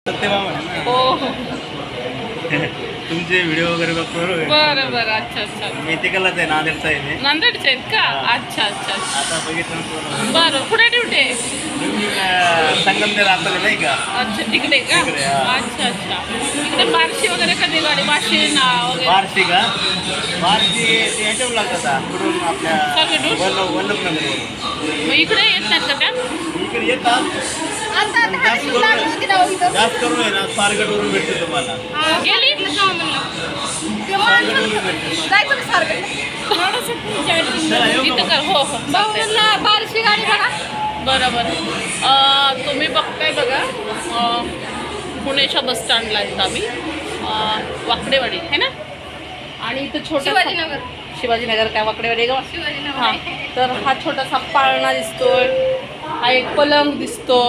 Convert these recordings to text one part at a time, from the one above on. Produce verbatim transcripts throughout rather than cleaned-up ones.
हो तुमचे व्हिडिओ वगैरे बघतो. बरं बरं. अच्छा अच्छा. मी तिकडलाच आहे, नांदेडचा आहे मी. नांदेडचे आहेत का? अच्छा अच्छा. आता बघितलं. बरं, कुठे ड्युटी आहे? संगमनेर आता नाही का? अच्छा तिकडे का? अच्छा अच्छा. तिकडे बार्शी वगैरे कधी गाडी बार्शी ना वगैरे? बार्शी का? बार्शी ते ह्याच्यावर लागतात कुठून आपल्या सर्वेडूर? वल्लभ वल्लभनगरवरून. मग इकडे येत नाहीत का त्या? इकडे येतात जास्त करून जास्त करून आहे ना स्वारगेटवरून भेटते तुम्हाला. गेली इथं कर. हो हो बारशी गाडी बघा. बरोबर. तुम्ही बघताय बघा, पुण्याच्या बस स्टँडला आहेत आम्ही, वाकडेवाडी आहे ना. आणि इथं छोटं शिवाजीनगर. शिवाजीनगर काय वाकडेवाडी का? शिवाजीनगर. हां. तर हा छोटासा पाळणा दिसतोय, हा एक पलंग दिसतो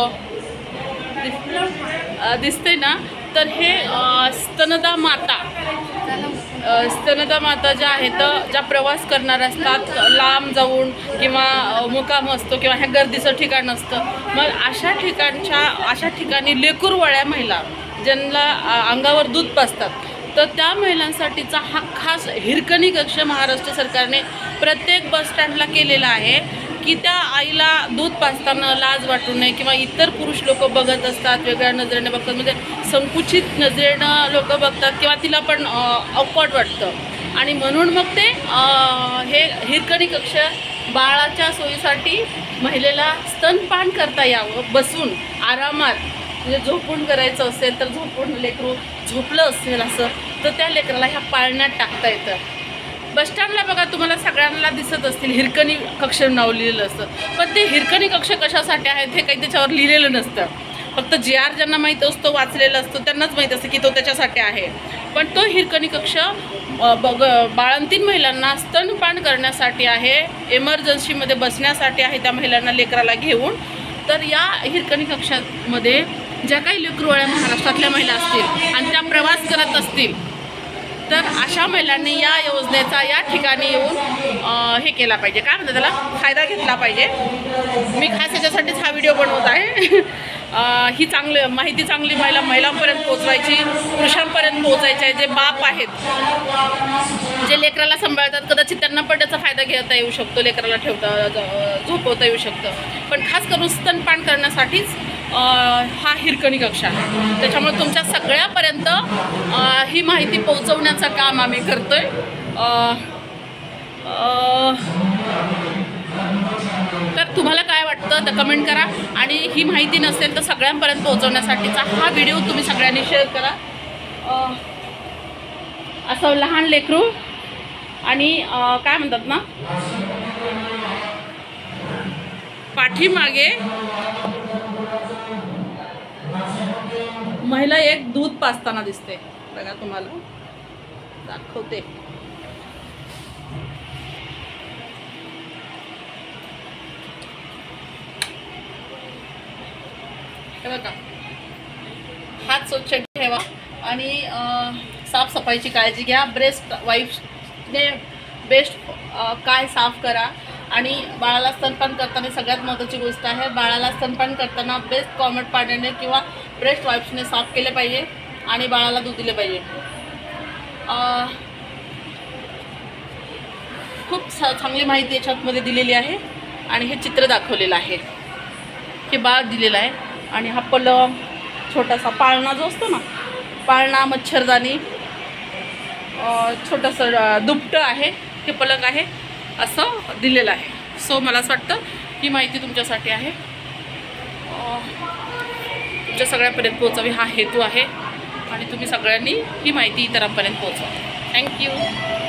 दिसते ना. तर हे स्तनदा माता स्तनदा माता ज्या आहेत, ज्या प्रवास करणार असतात लांब जाऊन किंवा मुक्काम असतो किंवा ह्या गर्दीचं ठिकाण असतं, मग अशा ठिकाणच्या अशा ठिकाणी लेकरूवळ्या महिला ज्यांना अंगावर दूध पाजतात, तर त्या महिलांसाठीचा हा खास हिरकणी कक्ष महाराष्ट्र सरकारने प्रत्येक बसस्टँडला केलेला आहे की त्या आईला दूध पाजताना लाज वाटू नये किंवा इतर पुरुष लोक बघत असतात, वेगळ्या नजरेने बघतात, म्हणजे संकुचित नजरेनं लोक बघतात किंवा तिला पण ऑकवर्ड वाटतं. आणि म्हणून मग ते हे हिरकणी कक्ष बाळाच्या सोयीसाठी महिलेला स्तनपान करता यावं, बसून आरामात, म्हणजे झोपून करायचं असेल तर झोपून, लेकरू झोपलं असेल असं तर त्या लेकराला ह्या पाळण्यात टाकता येतं. बसस्टँडला बघा तुम्हाला सगळ्यांना दिसत असतील हिरकणी कक्ष नाव लिहिलेलं असतं, पण ते हिरकणी कक्ष कशासाठी आहेत हे काही त्याच्यावर लिहिलेलं नसतं. फक्त जे आर ज्यांना माहीत असतो, वाचलेलं असतं, त्यांनाच माहीत असतं की तो त्याच्यासाठी आहे. पण तो हिरकणी कक्ष बघ बाळंतीण महिलांना स्तनपान करण्यासाठी आहे, एमर्जन्सीमध्ये बसण्यासाठी आहे त्या महिलांना लेकराला घेऊन. तर या हिरकणी कक्षामध्ये ज्या काही लेकरूवळ्या महाराष्ट्रातल्या महिला असतील आणि त्या प्रवास करत असतील, तर अशा महिलांनी या योजनेचा या ठिकाणी येऊन हे केला पाहिजे, काय म्हणतात त्याला, फायदा घेतला पाहिजे. मी खास याच्यासाठीच हा व्हिडिओ बनवत आहे. ही चांगली माहिती चांगली महिला महिलांपर्यंत पोचवायची, पुरुषांपर्यंत पोचायची आहे. जे बाप आहेत, जे लेकराला सांभाळतात, कदाचित त्यांना पण त्याचा फायदा घेता येऊ शकतो, लेकराला ठेवता झोपवता येऊ शकतं. पण खास करून स्तनपान करण्यासाठीच हा हिरकणी कक्ष आहे. त्याच्यामुळे तुमच्या सगळ्यापर्यंत ही माहिती पोहोचवण्याचं काम आम्ही करतो आहे. तर तुम्हाला काय वाटतं तर कमेंट करा, आणि ही माहिती नसेल तर सगळ्यांपर्यंत पोहोचवण्यासाठीचा हा व्हिडिओ तुम्ही सगळ्यांनी शेअर करा. असं लहान लेकरू आणि काय म्हणतात ना, पाठीमागे महिला एक दूध पाजताना दिसते बघा, तुम्हाला दाखवते. हे बघा, हात स्वच्छ ठेवा आणि साफसफाईची काळजी घ्या. ब्रेस्ट वाईफने बेस्ट काय साफ करा. आणि बाळाला स्तनपान करताना सगळ्यात महत्त्वाची गोष्ट आहे, बाळाला स्तनपान करताना बेस्ट कॉमट पाण्याने किंवा ब्रेस्ट वाईप्सने साफ केले पाहिजे आणि बाळाला दूध दिले पाहिजे. खूप चांगली माहिती याच्यामध्ये दिलेली आहे आणि हे चित्र दाखवलेलं आहे, हे बाळ दिलेलं आहे. आणि हा पलंग, छोटासा पाळणा जो असतो ना, पाळणा, मच्छरदाणी, छोटंसं दुपटं आहे, हे पलंग आहे, असं दिलेलं आहे. सो मला असं वाटतं ही माहिती तुमच्यासाठी आहे, तुमच्या सगळ्यांपर्यंत पोहोचावी हा हेतू आहे, आणि तुम्ही सगळ्यांनी ही माहिती इतरांपर्यंत पोहोचवा. थँक्यू.